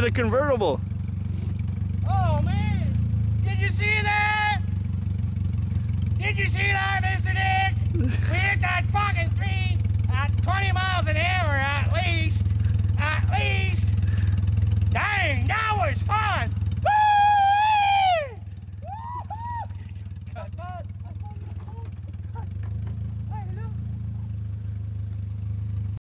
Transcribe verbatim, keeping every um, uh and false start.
a convertible. Oh man! Did you see that? Did you see that, Mister Dick? We hit that fucking tree at twenty miles an hour at least. At least. Dang, that was fun.